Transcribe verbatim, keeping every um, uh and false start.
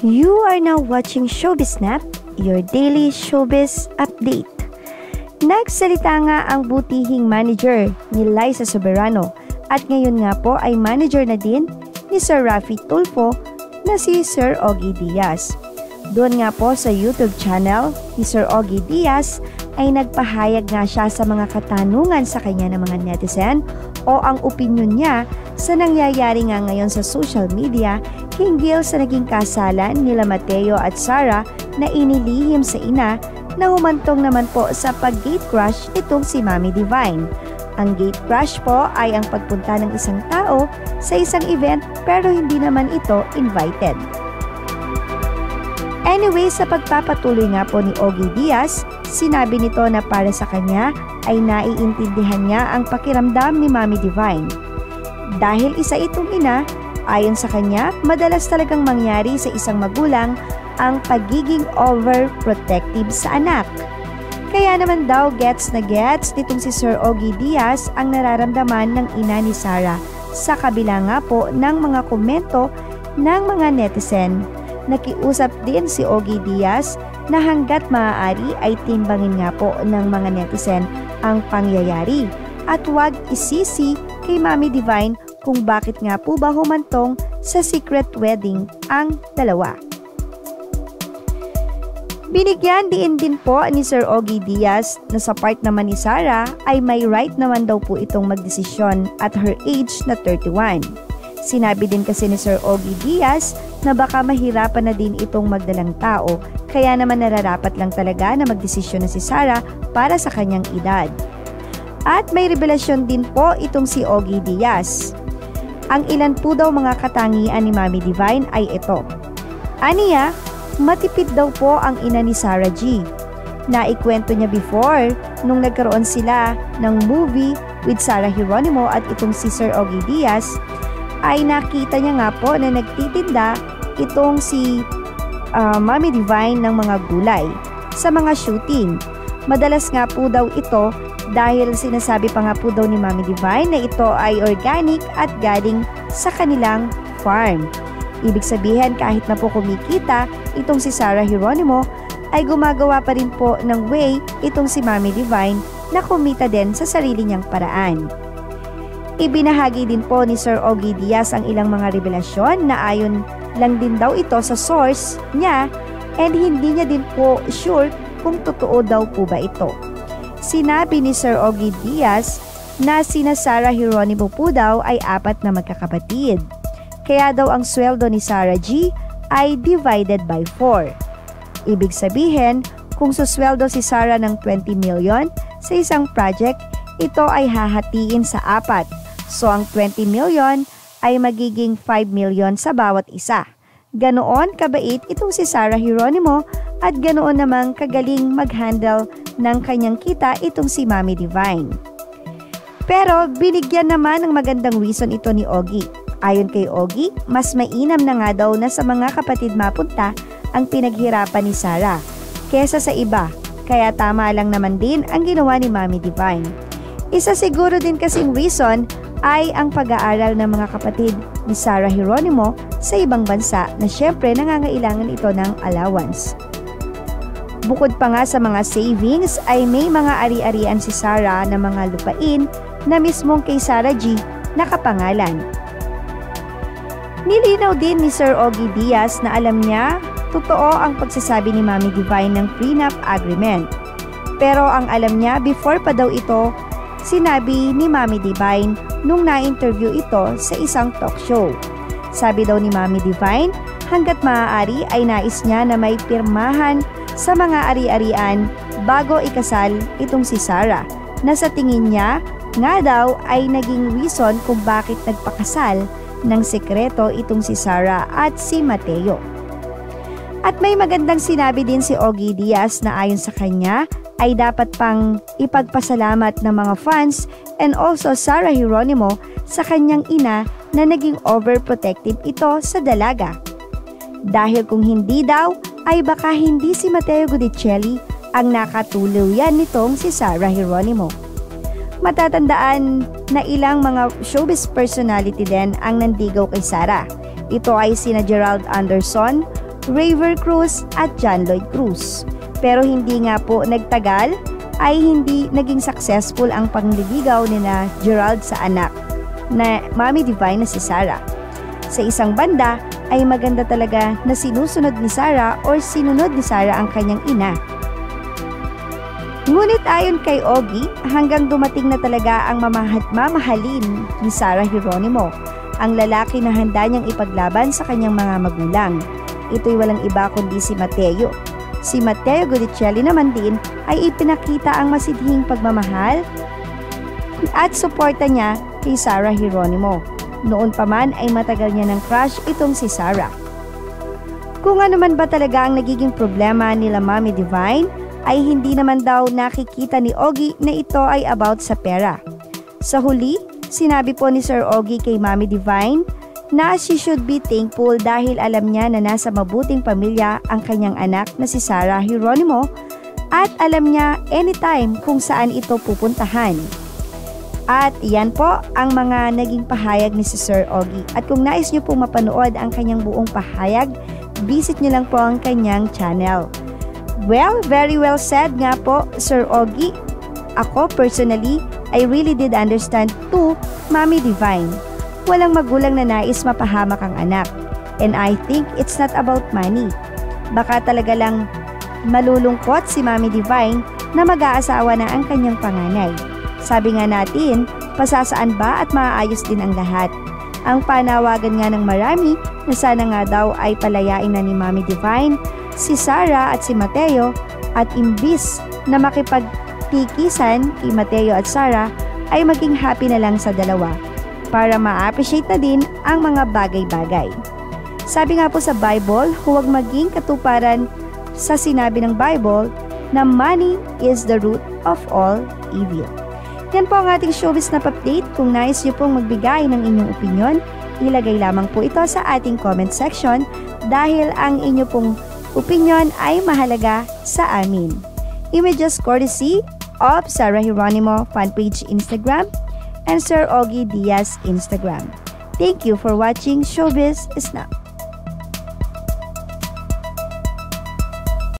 You are now watching Showbiz Snap, your daily showbiz update. Nagsalita nga ang butihing manager ni Liza Soberano at ngayon nga po ay manager na din ni Sir Raffy Tulfo na si Sir Ogie Diaz. Doon nga po sa YouTube channel ni Sir Ogie Diaz ay nagpahayag nga siya sa mga katanungan sa kanya ng mga netizen o ang opinyon niya sa nangyayari nga ngayon sa social media hinggil sa naging kasalan nila Mateo at Sarah na inilihim sa ina na humantong naman po sa pag-gate crush itong si Mami Divine. Ang gate crush po ay ang pagpunta ng isang tao sa isang event pero hindi naman ito invited. Anyway, sa pagpapatuloy nga po ni Ogie Diaz, sinabi nito na para sa kanya ay naiintindihan niya ang pakiramdam ni Mami Divine. Dahil isa itong ina, ayon sa kanya, madalas talagang mangyari sa isang magulang ang pagiging overprotective sa anak. Kaya naman daw gets na gets nitong si Sir Ogie Diaz ang nararamdaman ng ina ni Sarah sa kabila nga po ng mga komento ng mga netizen. Nakiusap din si Ogie Diaz na hanggat maaari ay timbangin nga po ng mga netizen ang pangyayari at huwag isisi kay Mami Divine kung bakit nga po ba humantong sa secret wedding ang dalawa. Binigyan din din po ni Sir Ogie Diaz na sa part naman ni Sarah ay may right naman daw po itong magdesisyon at her age na thirty-one. Sinabi din kasi ni Sir Ogie Diaz na baka mahirapan na din itong magdalang tao kaya naman nararapat lang talaga na magdesisyon na si Sarah para sa kanyang edad. At may revelasyon din po itong si Ogie Diaz. Ang ilan po daw mga katangian ni Mami Divine ay ito. Aniya, matipid daw po ang ina ni Sarah G. Naikwento niya before nung nagkaroon sila ng movie with Sarah Geronimo at itong si Sir Ogie Diaz ay nakita niya nga po na nagtitinda itong si uh, Mami Divine ng mga gulay sa mga shooting. Madalas nga po daw ito dahil sinasabi pa nga po daw ni Mami Divine na ito ay organic at galing sa kanilang farm. Ibig sabihin kahit na po kumikita itong si Sarah Geronimo ay gumagawa pa rin po ng way itong si Mami Divine na kumita din sa sarili niyang paraan. Ibinahagi din po ni Sir Ogie Diaz ang ilang mga revelasyon na ayon lang din daw ito sa source niya and hindi niya din po sure kung totoo daw po ba ito. Sinabi ni Sir Ogie Diaz na sina Sarah Geronimo po daw ay apat na magkakapatid. Kaya daw ang sweldo ni Sarah G ay divided by four. Ibig sabihin, kung susweldo si Sarah ng twenty million sa isang project, ito ay hahatiin sa apat. So ang twenty million ay magiging five million sa bawat isa. Ganoon kabait itong si Sarah Geronimo at ganoon namang kagaling mag-handle ng kanyang kita itong si Mami Divine. Pero binigyan naman ng magandang reason ito ni Ogie. Ayon kay Ogie, mas mainam na nga daw na sa mga kapatid mapunta ang pinaghirapan ni Sarah kesa sa iba. Kaya tama lang naman din ang ginawa ni Mami Divine. Isa siguro din kasing reason ay ang pag-aaral ng mga kapatid ni Sarah Geronimo sa ibang bansa na syempre nangangailangan ito ng allowance. Bukod pa nga sa mga savings ay may mga ari-arian si Sarah na mga lupain na mismong kay Sarah G nakapangalan. Nilinaw din ni Sir Ogie Diaz na alam niya totoo ang pagsasabi ni Mami Divine ng prenup agreement. Pero ang alam niya before pa daw ito sinabi ni Mami Divine nung na-interview ito sa isang talk show. Sabi daw ni Mami Divine, hanggat maaari ay nais niya na may pirmahan sa mga ari-arian bago ikasal itong si Sarah, na sa tingin niya nga daw ay naging reason kung bakit nagpakasal ng sekreto itong si Sarah at si Mateo. At may magandang sinabi din si Ogie Diaz na ayon sa kanya ay dapat pang ipagpasalamat ng mga fans and also Sarah Geronimo sa kanyang ina na naging overprotective ito sa dalaga. Dahil kung hindi daw ay baka hindi si Mateo Gudicelli ang nakatuluyan nitong si Sarah Geronimo. Matatandaan na ilang mga showbiz personality din ang nandigaw kay Sarah. Ito ay sina Gerald Anderson, Raver Cruz at John Lloyd Cruz. Pero hindi nga po nagtagal ay hindi naging successful ang pangliligaw ni na Gerald sa anak na Mommy Divine na si Sarah. Sa isang banda ay maganda talaga na sinusunod ni Sarah or sinunod ni Sarah ang kanyang ina. Ngunit ayon kay Ogie, hanggang dumating na talaga ang mamahal mamahalin ni Sarah Geronimo, ang lalaki na handa niyang ipaglaban sa kanyang mga magulang. Ito'y walang iba kundi si Mateo. Si Mateo Gudicelli naman din ay ipinakita ang masidhing pagmamahal at suporta niya kay Sarah Geronimo. Noon pa man ay matagal niya ng crush itong si Sarah. Kung ano man ba talaga ang nagiging problema nila Mommy Divine, ay hindi naman daw nakikita ni Ogie na ito ay about sa pera. Sa huli, sinabi po ni Sir Ogie kay Mommy Divine na she should be thankful dahil alam niya na nasa mabuting pamilya ang kanyang anak na si Sarah Geronimo at alam niya anytime kung saan ito pupuntahan. At yan po ang mga naging pahayag ni si Sir Ogie. At kung nais niyo pong mapanood ang kanyang buong pahayag, visit niyo lang po ang kanyang channel. Well, very well said nga po, Sir Ogie. Ako personally, I really did understand to Mommy Divine. Walang magulang na nais mapahamak ang anak. And I think it's not about money. Baka talaga lang malulungkot si Mommy Divine na mag-aasawa na ang kanyang panganay. Sabi nga natin, pasasaan ba at maaayos din ang lahat. Ang panawagan nga ng marami na sana nga daw ay palayain na ni Mommy Divine si Sarah at si Mateo at imbis na makipagtikisan kay Mateo at Sarah ay maging happy na lang sa dalawa para ma-appreciate na din ang mga bagay-bagay. Sabi nga po sa Bible, huwag maging katuparan sa sinabi ng Bible na money is the root of all evil. Yan po ang ating showbiz na update. Kung nais niyo pong magbigay ng inyong opinion, ilagay lamang po ito sa ating comment section dahil ang inyo pong opinion ay mahalaga sa amin. Images courtesy of Sarah Geronimo fanpage Instagram and Sir Ogie Diaz Instagram. Thank you for watching Showbiz Snap.